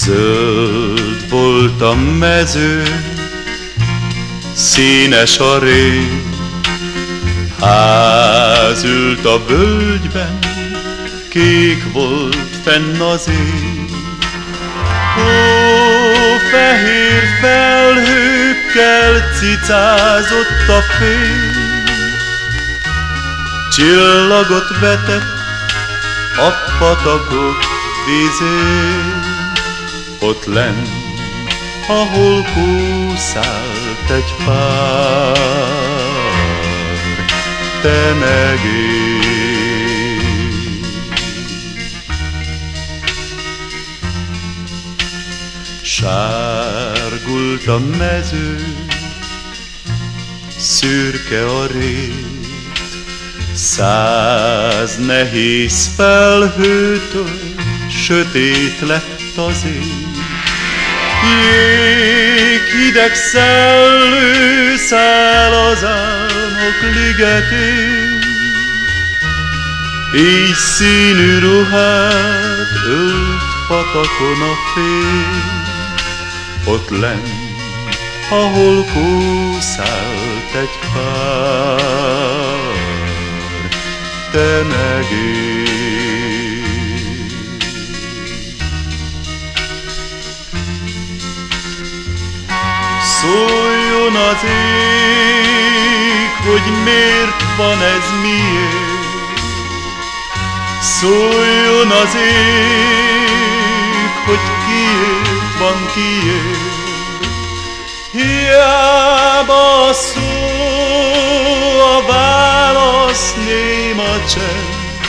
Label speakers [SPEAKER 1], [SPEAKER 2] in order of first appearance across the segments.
[SPEAKER 1] Zöld volt a mező, színes a rég, ház ült a völgyben, kék volt fenn az ég. Fehér felhőkkel cicázott a fény, csillagot vetett a patakok vizén. Ott lenn, ahol kúszált egy pár, te meg én. Sárgult a mező, szürke a rét, 100 nehéz felhőtől sötét lett az ég. Jéghideg szellő száll az álmok ligetén, így színű ruhát ölt patakon a fény. Ott lenn, ahol kúszált egy pár, te meg én. Szóljon az ég, hogy miért van ez, miért. Szóljon az ég, hogy kiért van, kiért. Hiába szó a válasz, néma csend.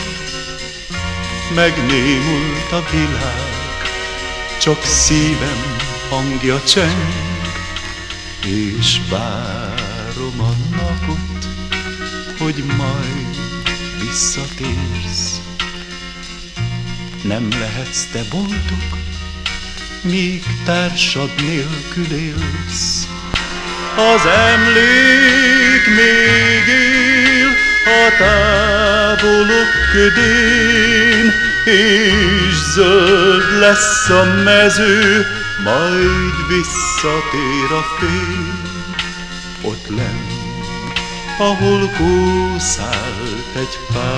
[SPEAKER 1] Megnémult a világ, csak szívem hangja cseng. És várom a napot, hogy majd visszatérsz. Nem lehetsz te boldog, míg társad nélkül élsz. Az emlék még él a távolok ködén, és zöld lesz a mező, majd visszatér a fény. Ott lenn, ahol kúszált egy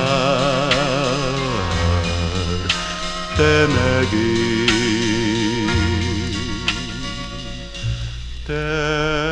[SPEAKER 1] pár, te meg én, te